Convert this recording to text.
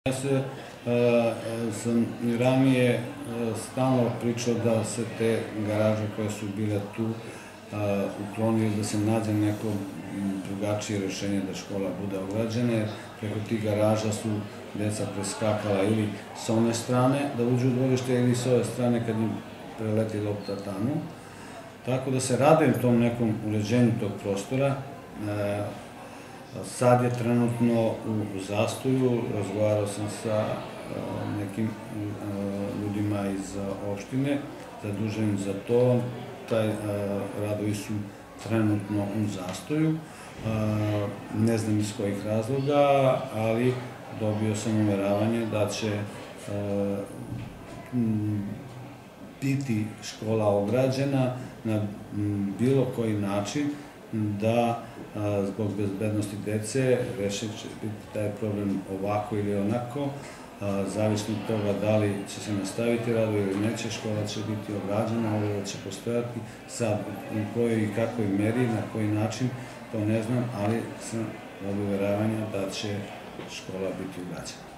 Ja sam i ranije stalno pričao da se te garaže koje su bile tu uklonili, da se nađe neko drugačije rešenje da škola bude ograđena, jer preko tih garaža su deca preskakala ili s one strane da uđu u dvorište ili s ove strane kad im preleti lopta tamo. Tako da se radujem tom nekom uređenju tog prostora. Sad je trenutno u zastoju, razgovarao sam sa nekim ljudima iz opštine, zaduženim za to, radovi su trenutno u zastoju, ne znam iz kojih razloga, ali dobio sam uveravanje da će biti škola ograđena na bilo koji način, da zbog bezbednosti dece rešit će biti taj problem ovako ili onako, zavisno od toga da li će se nastaviti radovi ili neće, škola će biti ograđena, ograda će postojati, sad u kojoj i kakvoj meri, na koji način, to ne znam, ali sam od uveravanja da će škola biti ograđena.